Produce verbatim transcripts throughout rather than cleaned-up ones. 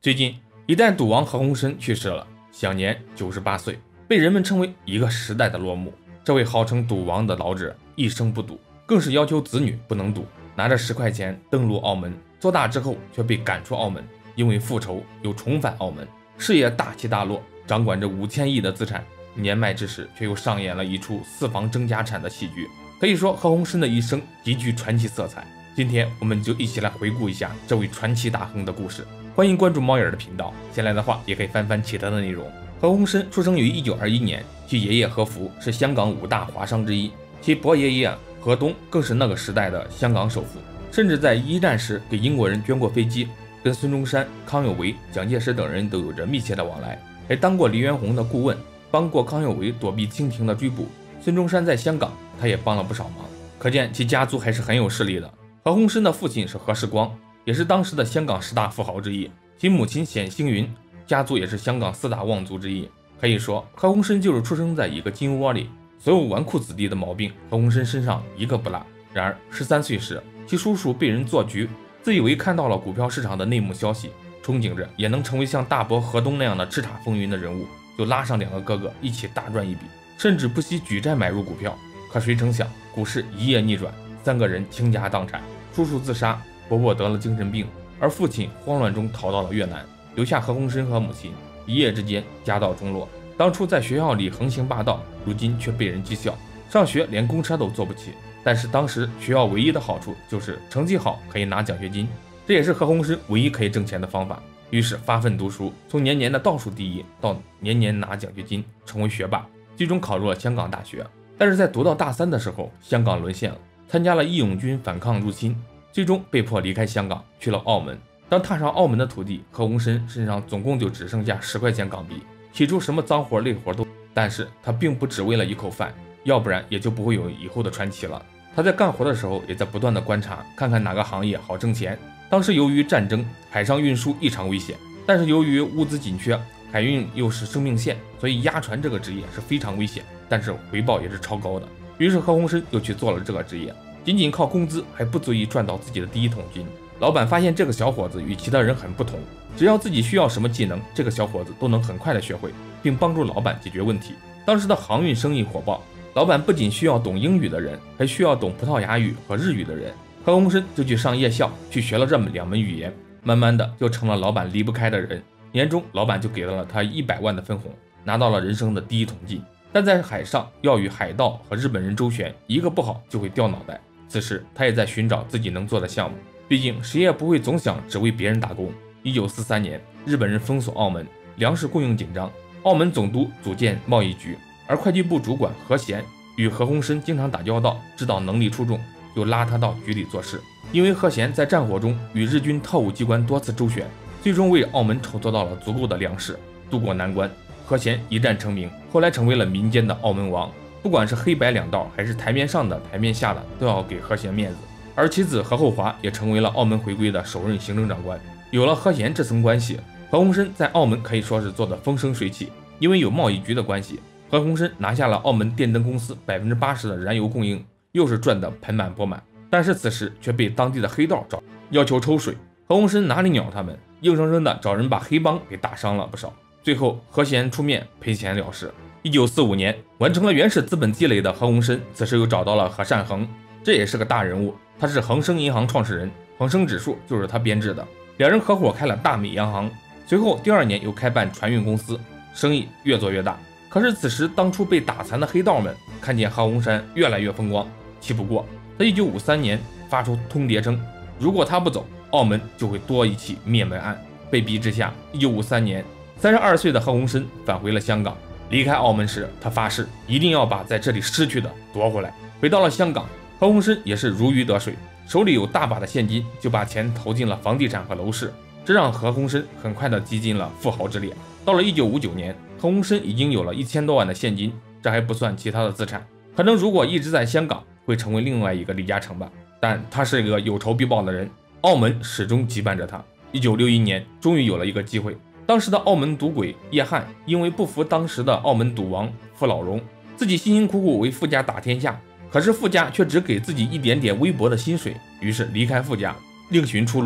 最近，一代赌王何鸿燊去世了，享年九十八岁，被人们称为一个时代的落幕。这位号称赌王的老者一生不赌，更是要求子女不能赌，拿着十块钱登陆澳门，做大之后却被赶出澳门，因为复仇又重返澳门，事业大起大落，掌管着五千亿的资产。年迈之时，却又上演了一出四房争家产的喜剧。可以说，何鸿燊的一生极具传奇色彩。今天我们就一起来回顾一下这位传奇大亨的故事。欢迎关注猫眼的频道，先来的话也可以翻翻其他的内容。何鸿燊出生于一九二一年，其爷爷何福是香港五大华商之一，其伯爷爷何东更是那个时代的香港首富，甚至在一战时给英国人捐过飞机，跟孙中山、康有为、蒋介石等人都有着密切的往来，还当过黎元洪的顾问，帮过康有为躲避清廷的追捕。孙中山在香港，他也帮了不少忙，可见其家族还是很有势力的。何鸿燊的父亲是何世光，也是当时的香港十大富豪之一，其母亲冼星云家族也是香港四大望族之一。可以说，何鸿燊就是出生在一个金窝里，所有纨绔子弟的毛病，何鸿燊身上一个不落。然而，十三岁时，其叔叔被人做局，自以为看到了股票市场的内幕消息，憧憬着也能成为像大伯何东那样的叱咤风云的人物，就拉上两个哥哥一起大赚一笔，甚至不惜举债买入股票。可谁成想，股市一夜逆转，三个人倾家荡产，叔叔自杀，伯伯得了精神病，而父亲慌乱中逃到了越南，留下何鸿燊和母亲，一夜之间家道中落。当初在学校里横行霸道，如今却被人讥笑，上学连公车都坐不起。但是当时学校唯一的好处就是成绩好可以拿奖学金，这也是何鸿燊唯一可以挣钱的方法。于是发奋读书，从年年的倒数第一到年年拿奖学金，成为学霸，最终考入了香港大学。但是在读到大三的时候，香港沦陷了，参加了义勇军反抗入侵，最终被迫离开香港，去了澳门。当踏上澳门的土地，何鸿燊身上总共就只剩下十块钱港币。起初什么脏活累活都，但是他并不只为了一口饭，要不然也就不会有以后的传奇了。他在干活的时候，也在不断的观察，看看哪个行业好挣钱。当时由于战争，海上运输异常危险，但是由于物资紧缺，海运又是生命线，所以押船这个职业是非常危险，但是回报也是超高的。于是何鸿燊就去做了这个职业，仅仅靠工资还不足以赚到自己的第一桶金。老板发现这个小伙子与其他人很不同，只要自己需要什么技能，这个小伙子都能很快的学会，并帮助老板解决问题。当时的航运生意火爆，老板不仅需要懂英语的人，还需要懂葡萄牙语和日语的人。何鸿燊就去上夜校，去学了这么两门语言，慢慢的就成了老板离不开的人。年终老板就给了他一百万的分红，拿到了人生的第一桶金。但在海上要与海盗和日本人周旋，一个不好就会掉脑袋。此时他也在寻找自己能做的项目，毕竟谁也不会总想只为别人打工。一九四三年，日本人封锁澳门，粮食供应紧张，澳门总督组建贸易局，而会计部主管何贤与何鸿燊经常打交道，知道能力出众，就拉他到局里做事。因为何贤在战火中与日军特务机关多次周旋，最终为澳门筹措到了足够的粮食，渡过难关。何贤一战成名，后来成为了民间的澳门王，不管是黑白两道还是台面上的台面下的，都要给何贤面子。而其子何厚华也成为了澳门回归的首任行政长官。有了何贤这层关系，何鸿燊在澳门可以说是做得风生水起。因为有贸易局的关系，何鸿燊拿下了澳门电灯公司百分之八十的燃油供应，又是赚得盆满钵满。但是此时却被当地的黑道找要求抽水，何鸿燊哪里鸟他们，硬生生的找人把黑帮给打伤了不少。最后何贤出面赔钱了事。一九四五年，完成了原始资本积累的何鸿燊，此时又找到了何善衡，这也是个大人物，他是恒生银行创始人，恒生指数就是他编制的。两人合伙开了大美洋行，随后第二年又开办船运公司，生意越做越大。可是此时当初被打残的黑道们看见何鸿燊越来越风光，气不过，在一九五三年发出通牒称，如果他不走，澳门就会多一起灭门案。被逼之下，一九五三年三十二岁的何鸿燊返回了香港。离开澳门时，他发誓一定要把在这里失去的夺回来。回到了香港，何鸿燊也是如鱼得水，手里有大把的现金，就把钱投进了房地产和楼市，这让何鸿燊很快的挤进了富豪之列。到了一九五九年，何鸿燊已经有了一千多万的现金，这还不算其他的资产，可能如果一直在香港，会成为另外一个李嘉诚吧。但他是一个有仇必报的人，澳门始终羁绊着他。一九六一年，终于有了一个机会。当时的澳门赌鬼叶汉因为不服当时的澳门赌王傅老荣，自己辛辛苦苦为傅家打天下，可是傅家却只给自己一点点微薄的薪水，于是离开傅家，另寻出路。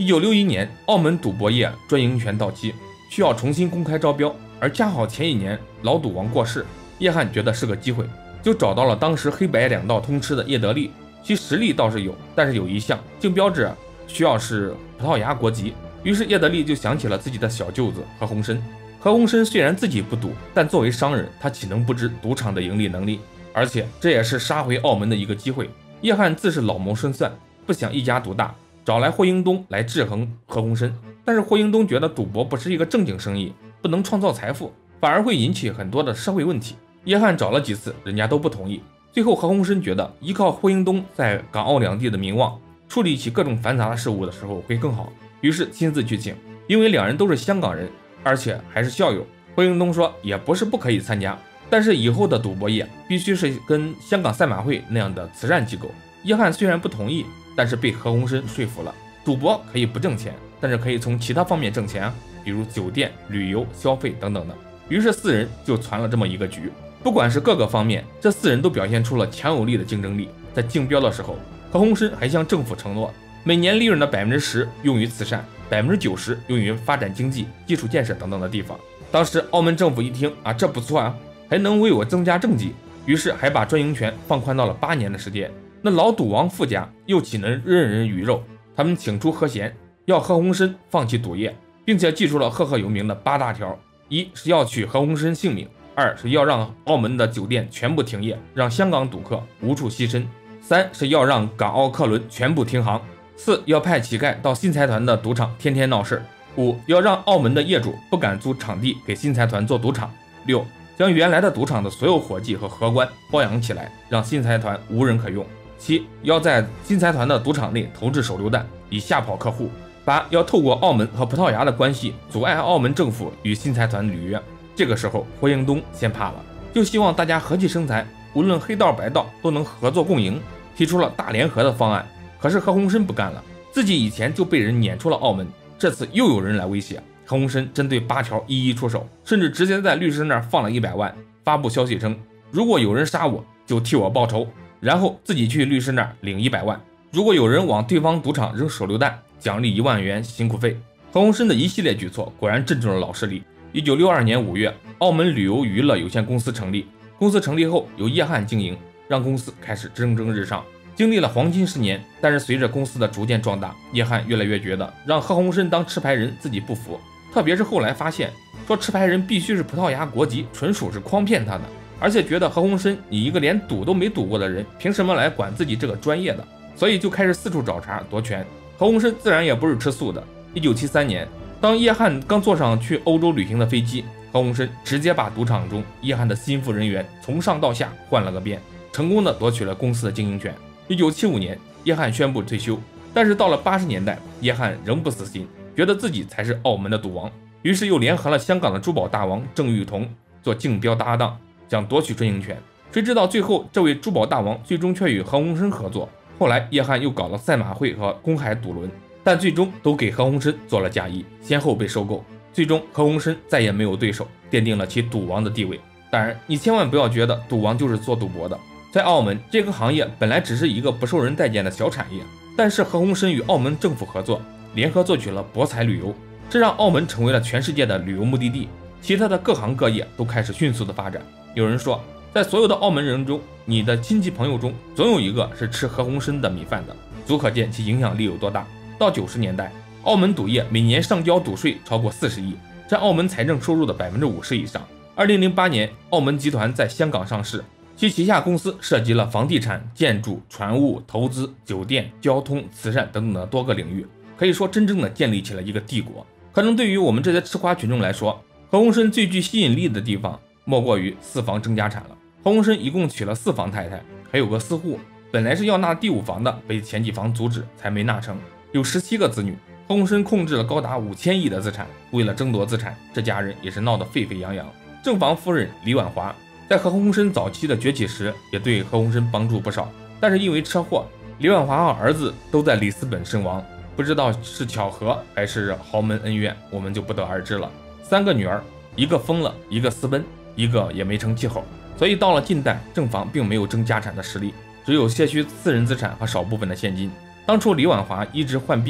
一九六一年，澳门赌博业专营权到期，需要重新公开招标，而恰好前一年老赌王过世，叶汉觉得是个机会，就找到了当时黑白两道通吃的叶德利。其实力倒是有，但是有一项竞标制需要是葡萄牙国籍，于是叶德利就想起了自己的小舅子何鸿燊。何鸿燊虽然自己不赌，但作为商人，他岂能不知赌场的盈利能力？而且这也是杀回澳门的一个机会。叶汉自是老谋深算，不想一家独大，找来霍英东来制衡何鸿燊。但是霍英东觉得赌博不是一个正经生意，不能创造财富，反而会引起很多的社会问题。叶汉找了几次，人家都不同意。最后何鸿燊觉得依靠霍英东在港澳两地的名望，处理起各种繁杂的事务的时候会更好，于是亲自去请。因为两人都是香港人，而且还是校友，霍英东说也不是不可以参加，但是以后的赌博业必须是跟香港赛马会那样的慈善机构。叶汉虽然不同意，但是被何鸿燊说服了。赌博可以不挣钱，但是可以从其他方面挣钱啊，比如酒店、旅游、消费等等的。于是四人就传了这么一个局。不管是各个方面，这四人都表现出了强有力的竞争力。在竞标的时候，何鸿燊还向政府承诺，每年利润的 百分之十 用于慈善， 百分之九十 用于发展经济、基础建设等等的地方。当时澳门政府一听啊，这不错啊，还能为我增加政绩，于是还把专营权放宽到了八年的时间。那老赌王傅家又岂能任人鱼肉？他们请出何贤，要何鸿燊放弃赌业，并且记出了赫赫有名的八大条：一是要取何鸿燊性命，二是要让澳门的酒店全部停业，让香港赌客无处栖身；三是要让港澳客轮全部停航；四要派乞丐到新财团的赌场天天闹事；五要让澳门的业主不敢租场地给新财团做赌场；六将原来的赌场的所有伙计和荷官包养起来，让新财团无人可用；七要在新财团的赌场内投掷手榴弹，以吓跑客户；八要透过澳门和葡萄牙的关系，阻碍澳门政府与新财团履约。这个时候霍英东先怕了，就希望大家和气生财，无论黑道白道都能合作共赢，提出了大联合的方案。可是何鸿燊不干了，自己以前就被人撵出了澳门，这次又有人来威胁。何鸿燊针对八条一一出手，甚至直接在律师那儿放了一百万，发布消息称，如果有人杀我，就替我报仇，然后自己去律师那儿领一百万，如果有人往对方赌场扔手榴弹，奖励一万元辛苦费。何鸿燊的一系列举措果然镇住了老势力。一九六二年五月，澳门旅游娱乐有限公司成立。公司成立后由叶汉经营，让公司开始蒸蒸日上，经历了黄金十年。但是随着公司的逐渐壮大，叶汉越来越觉得让何鸿燊当持牌人自己不服，特别是后来发现说持牌人必须是葡萄牙国籍，纯属是诓骗他的，而且觉得何鸿燊你一个连赌都没赌过的人，凭什么来管自己这个专业的？所以就开始四处找茬夺权。何鸿燊自然也不是吃素的。一九七三年，当叶汉刚坐上去欧洲旅行的飞机，何鸿燊直接把赌场中叶汉的心腹人员从上到下换了个遍，成功的夺取了公司的经营权。一九七五年，叶汉宣布退休，但是到了八十年代，叶汉仍不死心，觉得自己才是澳门的赌王，于是又联合了香港的珠宝大王郑裕彤做竞标搭档，想夺取专营权。谁知道最后这位珠宝大王最终却与何鸿燊合作。后来叶汉又搞了赛马会和公海赌轮，但最终都给何鸿燊做了嫁衣，先后被收购。最终何鸿燊再也没有对手，奠定了其赌王的地位。当然你千万不要觉得赌王就是做赌博的，在澳门这个行业本来只是一个不受人待见的小产业，但是何鸿燊与澳门政府合作，联合做起了博彩旅游，这让澳门成为了全世界的旅游目的地，其他的各行各业都开始迅速的发展。有人说，在所有的澳门人中，你的亲戚朋友中总有一个是吃何鸿燊的米饭的，足可见其影响力有多大。到九十年代，澳门赌业每年上交赌税超过四十亿，占澳门财政收入的 百分之五十 以上。二零零八年，澳门集团在香港上市，其旗下公司涉及了房地产、建筑、船务、投资、酒店、交通、慈善等等的多个领域，可以说真正的建立起了一个帝国。可能对于我们这些吃瓜群众来说，何鸿燊最具吸引力的地方莫过于四房争家产了。何鸿燊一共娶了四房太太，还有个私户，本来是要纳第五房的，被前几房阻止，才没纳成。有十七个子女，何鸿燊控制了高达五千亿的资产。为了争夺资产，这家人也是闹得沸沸扬扬。正房夫人李婉华在何鸿燊早期的崛起时，也对何鸿燊帮助不少，但是因为车祸，李婉华和儿子都在里斯本身亡，不知道是巧合还是豪门恩怨，我们就不得而知了。三个女儿，一个疯了，一个私奔，一个也没成气候。所以到了近代，正房并没有争家产的实力，只有些许私人资产和少部分的现金。当初李婉华一直患病，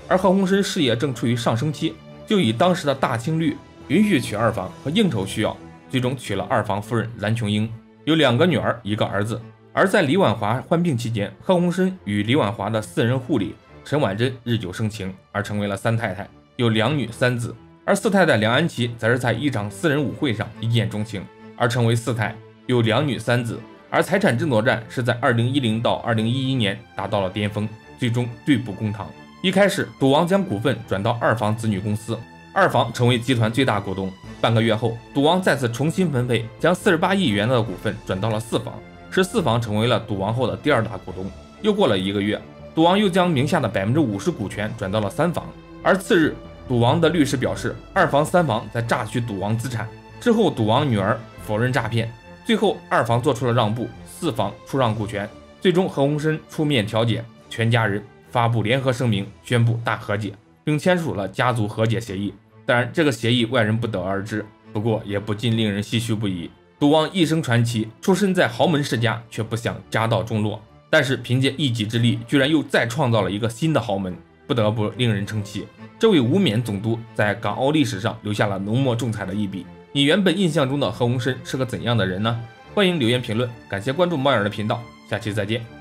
而何鸿燊事业正处于上升期，就以当时的大清律允许娶二房和应酬需要，最终娶了二房夫人蓝琼英，有两个女儿一个儿子。而在李婉华患病期间，何鸿燊与李婉华的私人护理陈婉珍日久生情，而成为了三太太，有两女三子。而四太太梁安琪则是在一场私人舞会上一见钟情，而成为四太，有两女三子。而财产争夺战是在二零一零到二零一一年达到了巅峰，最终对簿公堂。一开始，赌王将股份转到二房子女公司，二房成为集团最大股东。半个月后，赌王再次重新分配，将四十八亿元的股份转到了四房，使四房成为了赌王后的第二大股东。又过了一个月，赌王又将名下的百分之五十股权转到了三房。而次日，赌王的律师表示，二房、三房在榨取赌王资产。之后，赌王女儿否认诈骗。最后，二房做出了让步，四房出让股权。最终，何鸿燊出面调解，全家人发布联合声明，宣布大和解，并签署了家族和解协议。当然，这个协议外人不得而知，不过也不禁令人唏嘘不已。赌王一生传奇，出身在豪门世家，却不想家道中落，但是凭借一己之力，居然又再创造了一个新的豪门，不得不令人称奇。这位无冕总督在港澳历史上留下了浓墨重彩的一笔。你原本印象中的何鸿燊是个怎样的人呢？欢迎留言评论，感谢关注猫眼的频道，下期再见。